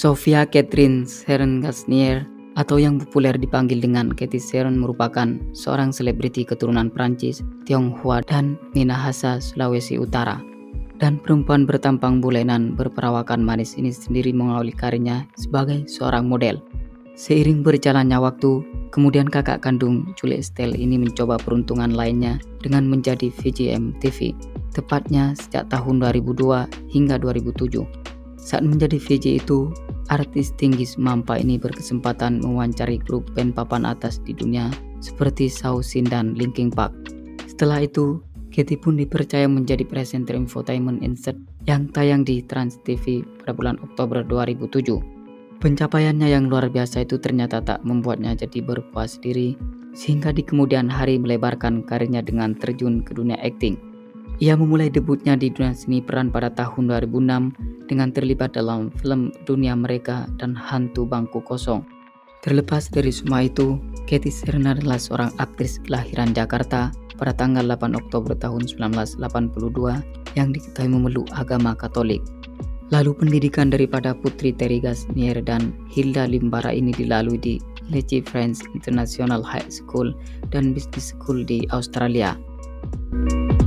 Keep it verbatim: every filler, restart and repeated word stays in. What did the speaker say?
Sophia Catherine Sharon-Gasnier atau yang populer dipanggil dengan Cathy Sharon merupakan seorang selebriti keturunan Prancis, Tionghoa dan Minahasa, Sulawesi Utara. Dan perempuan bertampang bulenan berperawakan manis ini sendiri mengawali karirnya sebagai seorang model. Seiring berjalannya waktu, kemudian kakak kandung Julie Estelle ini mencoba peruntungan lainnya dengan menjadi V J M T V, tepatnya sejak tahun dua ribu dua hingga dua ribu tujuh. Saat menjadi V J itu, artis tinggi semampa ini berkesempatan mewawancari grup band papan atas di dunia seperti Sausin dan Linkin Park. Setelah itu, Cathy pun dipercaya menjadi presenter infotainment insert yang tayang di Trans T V pada bulan Oktober dua ribu tujuh. Pencapaiannya yang luar biasa itu ternyata tak membuatnya jadi berpuas diri, sehingga di kemudian hari melebarkan karirnya dengan terjun ke dunia akting. Ia memulai debutnya di dunia seni peran pada tahun dua ribu enam dengan terlibat dalam film Dunia Mereka dan Hantu Bangku Kosong. Terlepas dari semua itu, Cathy Sharon adalah seorang aktris kelahiran Jakarta pada tanggal delapan Oktober tahun sembilan belas delapan puluh dua yang diketahui memeluk agama Katolik. Lalu pendidikan daripada Putri Terry Gasnier dan Hilda Limbara ini dilalui di Lecce Friends International High School dan Business School di Australia.